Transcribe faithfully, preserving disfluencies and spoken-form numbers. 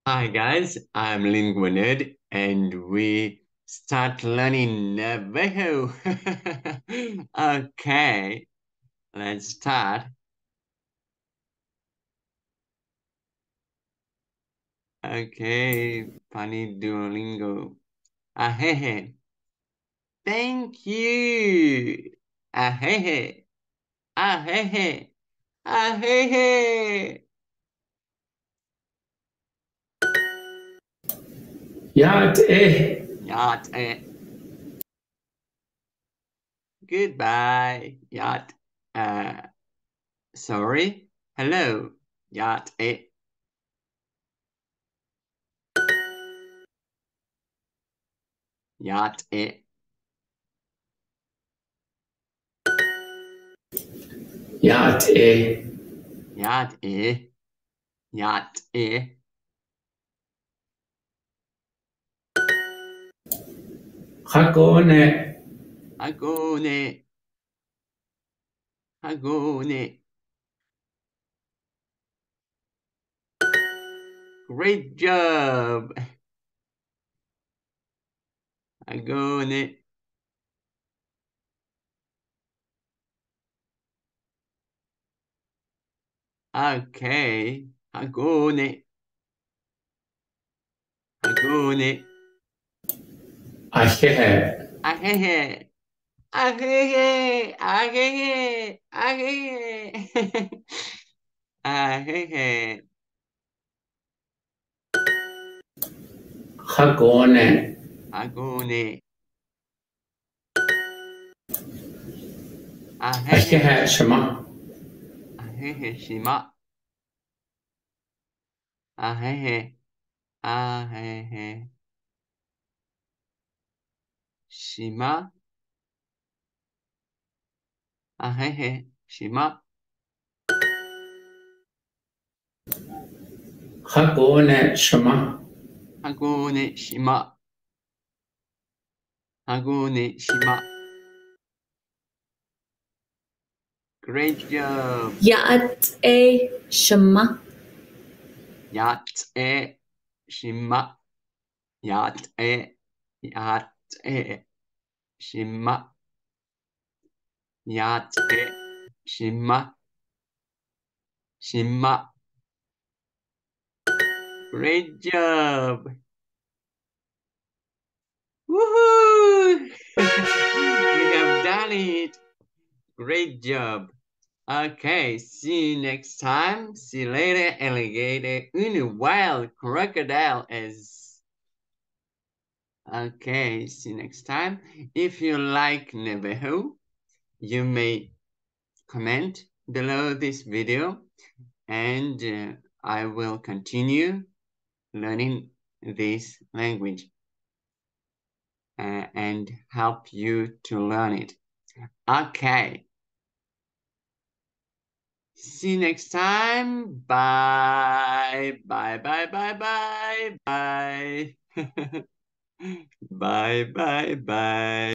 Hi guys, I'm Linguinid and we start learning Navajo. Okay, let's start. Okay, funny Duolingo. Ahehe. Thank you. Ahehe. Ahehe. Ahehe. Yacht eh. Yacht. Eh. Goodbye. Yacht. Uh, sorry. Hello. Yacht. Eh. Yacht. Eh. Yacht eh. Yacht. Eh. Yacht. Eh. Hakone. Agone. Agone. Great job. Agone. Okay. Agone. Agone. Ahehe. Ahehe. Ahehe. Ahehe. Ahehe. Ahehe. Hakone. Agone. Ahehe. Ahehe shema. Ahehe shima. Ahehe. Ahehe. Shima. Ahehe. Shima. Hakone shema. Agone. Shima. Agone. Shima. Great job. Yacht e shema. Yacht e shima. Yacht e. Yacht e shima. Yacht e shima. Shima. Great job. Woohoo! We have done it. Great job. Okay, see you next time. See you later, alligator. Unu wild crocodile is. Okay, see you next time. If you like Navajo, you may comment below this video and uh, I will continue learning this language uh, and help you to learn it. Okay. See you next time. Bye. Bye, bye, bye, bye, bye. Bye, bye, bye.